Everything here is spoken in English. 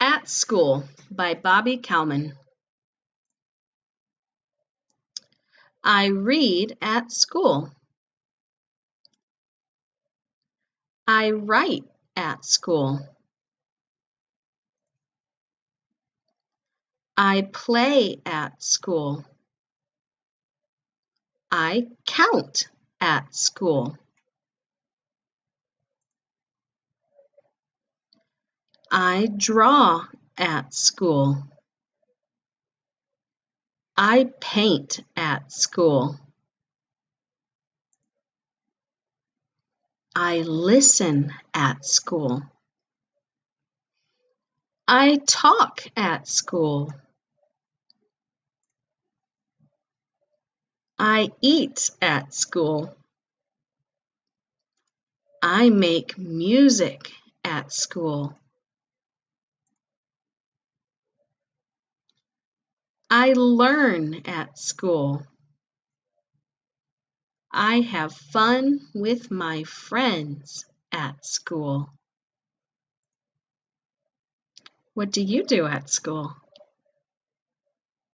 At School by Bobby Kalman. I read at school. I write at school. I play at school. I count at school. I draw at school. I paint at school. I listen at school. I talk at school. I eat at school. I make music at school. I learn at school. I have fun with my friends at school. What do you do at school?